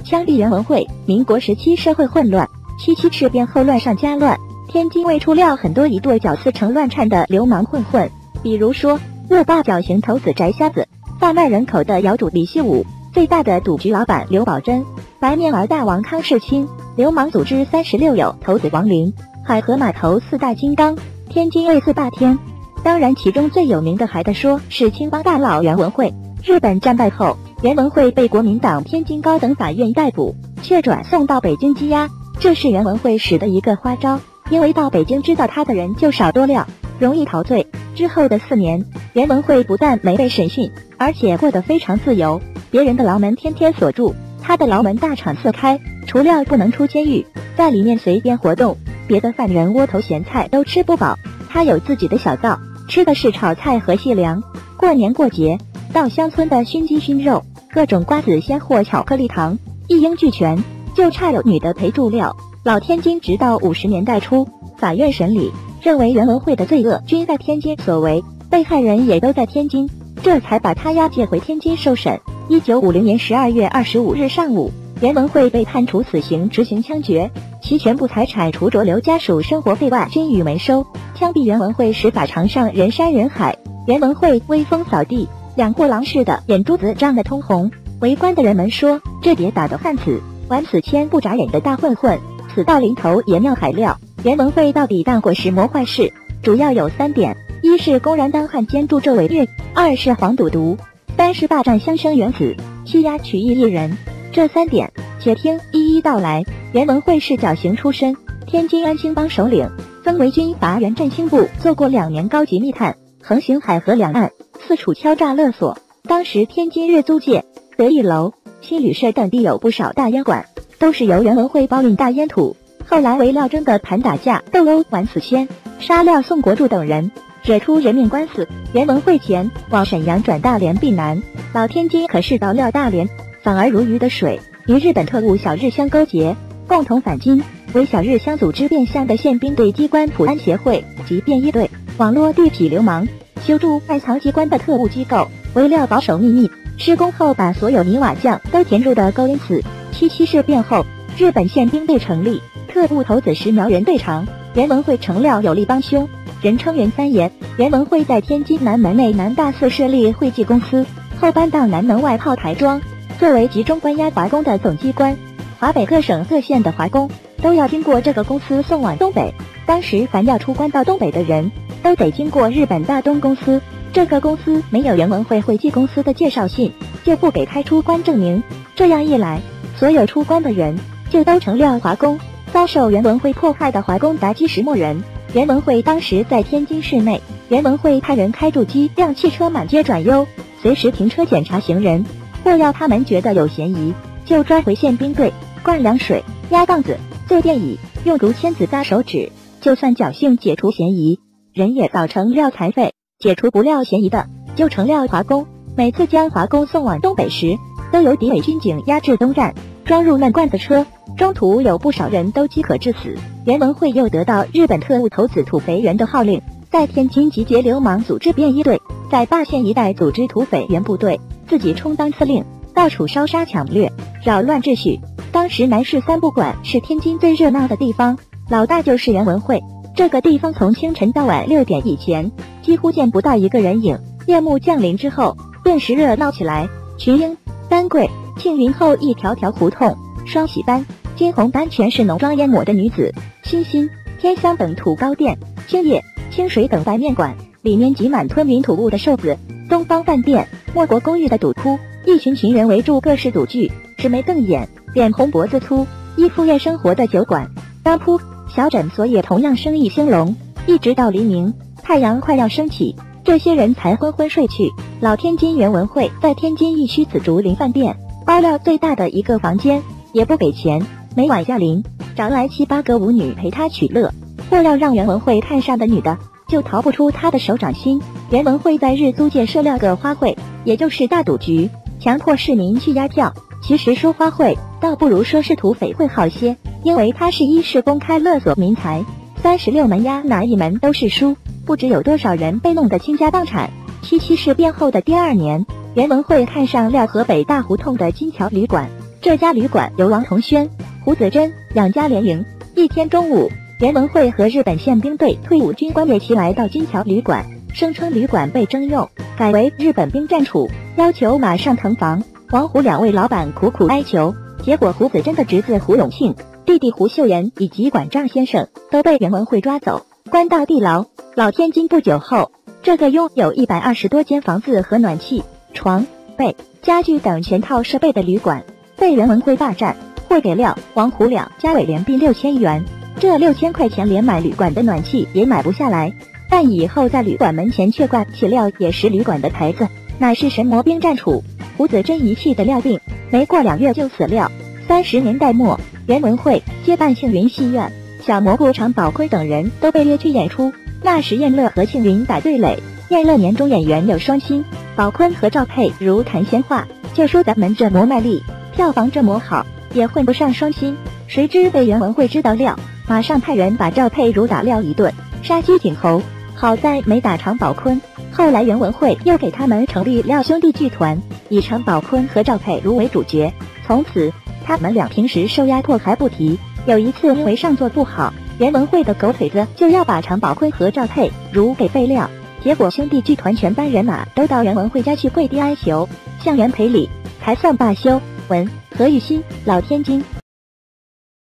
枪毙袁文慧。民国时期社会混乱，77事变后乱上加乱，天津卫出了很多一对角四成乱颤的流氓混混，比如说恶霸绞刑头子翟瞎子，贩卖人口的窑主李希武，最大的赌局老板刘宝珍，白面儿大王康世清，流氓组织36友头子王林，海河码头四大金刚，天津卫四霸天。当然其中最有名的还得说是青帮大佬袁文慧。日本战败后，袁文慧被国民党天津高等法院逮捕，却转送到北京羁押，这是袁文慧使的一个花招，因为到北京知道他的人就少多了，容易逃罪。之后的4年，袁文慧不但没被审讯，而且过得非常自由，别人的牢门天天锁住，他的牢门大敞四开，除了不能出监狱，在里面随便活动，别的犯人窝头咸菜都吃不饱，他有自己的小灶，吃的是炒菜和细粮。过年过节，到乡村的熏鸡熏肉，各种瓜子鲜货巧克力糖一应俱全，就差有女的陪助料。老天津直到50年代初，法院审理认为袁文慧的罪恶均在天津所为，被害人也都在天津，这才把他押解回天津受审。1950年12月25日上午，袁文慧被判处死刑，执行枪决，其全部财产除着留家属生活费外均予没收。枪毙袁文慧时法场上人山人海，袁文慧威风扫地，两货郎似的，眼珠子涨得通红。围观的人们说，这别打得汉子，晚死千不眨眼的大混混，死到临头也妙海料。袁文慧到底干过什么坏事？主要有3点：一是公然当汉奸助纣为虐；2是黄赌毒；3是霸占乡绅园子，欺压曲艺艺人。这3点，且听一一道来。袁文慧是绞刑出身，天津安青帮首领，曾为军阀原振兴部做过2年高级密探，横行海河两岸，四处敲诈勒索。当时天津日租界、德意楼、新旅社等地有不少大烟馆，都是由袁文慧包运大烟土。后来为料争的盘打架、斗殴、玩死仙、杀廖宋国柱等人，惹出人命官司。袁文慧前往沈阳转大连避难，老天津可是到料大连反而如鱼得水，与日本特务小日乡勾结，共同反金，为小日乡组织变相的宪兵队机关普安协会及便衣队，网络地痞流氓，修筑外藏机关的特务机构，为料保守秘密。施工后把所有泥瓦匠都填入的沟，因此77事变后，日本宪兵队成立，特务头子石苗人队长，袁文慧成了有力帮凶，人称袁三爷。袁文慧在天津南门内南大寺设立会计公司，后搬到南门外炮台庄，作为集中关押华工的总机关，华北各省各县的华工都要经过这个公司送往东北。当时凡要出关到东北的人，都得经过日本大东公司，这个公司没有袁文慧会计公司的介绍信，就不给开出关证明。这样一来，所有出关的人就都成了华工。遭受袁文慧迫害的华工达70多人。袁文慧当时在天津市内，袁文慧派人开驻机让汽车满街转悠，随时停车检查行人，或要他们觉得有嫌疑，就抓回宪兵队，灌凉水、压杠子、坐电椅，用竹签子扎手指，就算侥幸解除嫌疑，人也倒成料残废。解除不了嫌疑的，就成了华工。每次将华工送往东北时，都由敌伪军警押至东站，装入烂罐子车，中途有不少人都饥渴致死。袁文慧又得到日本特务头子土肥原的号令，在天津集结流氓组织便衣队，在霸县一带组织土匪原部队，自己充当司令，到处烧杀抢掠，扰乱秩序。当时南市3不管是天津最热闹的地方，老大就是袁文慧。这个地方从清晨到晚6点以前，几乎见不到一个人影，夜幕降临之后，顿时热闹起来。群英、丹桂、庆云后一条条胡同，双喜班、金红班全是浓妆艳抹的女子。新兴、天香等土糕店，清叶、清水等白面馆，里面挤满吞云吐雾的瘦子。东方饭店、莫国公寓的赌铺，一群群人围住各式赌具，直眉瞪眼，脸红脖子粗，依附夜生活的酒馆、当铺、小诊所也同样生意兴隆，一直到黎明，太阳快要升起，这些人才昏昏睡去。老天津袁文慧在天津一区紫竹林饭店包了最大的一个房间，也不给钱，每晚下临找来7、8个舞女陪他取乐，或要让袁文慧看上的女的就逃不出他的手掌心。袁文慧在日租界设了个花会，也就是大赌局，强迫市民去押票。其实说花会倒不如说是土匪会好些，因为他是一是公开勒索民财，36门押哪一门都是输，不知有多少人被弄得倾家荡产。77事变后的第2年，袁文慧看上了河北大胡同的金桥旅馆， 这家旅馆由王同轩、胡子珍两家联营。一天中午，袁文慧和日本宪兵队退伍军官也齐来到金桥旅馆，声称旅馆被征用，改为日本兵站处，要求马上腾房。王胡两位老板苦苦哀求，结果胡子珍的侄子胡永庆、弟弟胡秀仁以及管账先生都被袁文慧抓走，关到地牢。老天津不久后，这个拥有120多间房子和暖气、床、被、家具等全套设备的旅馆被袁文慧霸占，汇给廖、王胡两家委连并6000元。这6000块钱连买旅馆的暖气也买不下来，但以后在旅馆门前却挂起廖也是旅馆的牌子，乃是神魔兵站处。胡子珍一气的廖病，没过2月就死了。30年代末，袁文慧接办庆云戏院，小蘑菇常宝坤等人都被列去演出。那时燕乐和庆云打对垒，燕乐年终演员有双星，宝坤和赵佩如谈闲话，就说咱们这魔卖力，票房这么好，也混不上双星。谁知被袁文慧知道料，马上派人把赵佩如打廖一顿，杀鸡儆猴。好在没打常宝坤。后来袁文慧又给他们成立廖兄弟剧团，以常宝坤和赵佩如为主角。从此他们俩平时受压迫还不提，有一次因为上座不好，袁文慧的狗腿子就要把常宝坤和赵佩如给废料，结果兄弟剧团全班人马都到袁文慧家去跪地哀求，向袁赔礼，才算罢休。文何玉新，老天津。